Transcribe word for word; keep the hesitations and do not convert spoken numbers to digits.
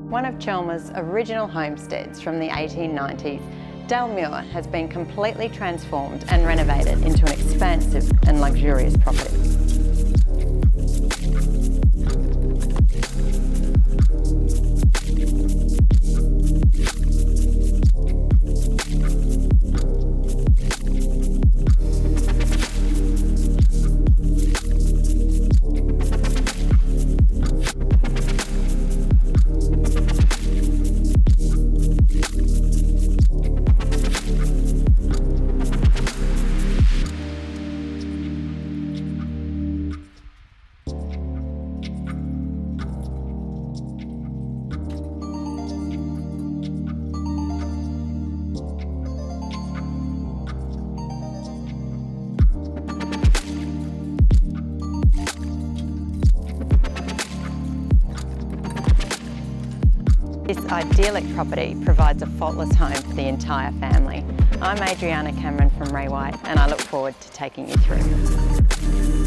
One of Chelmer's original homesteads from the eighteen nineties, Dalmuir has been completely transformed and renovated into an expansive and luxurious property. This idyllic property provides a faultless home for the entire family. I'm Adriana Cameron from Ray White, and I look forward to taking you through.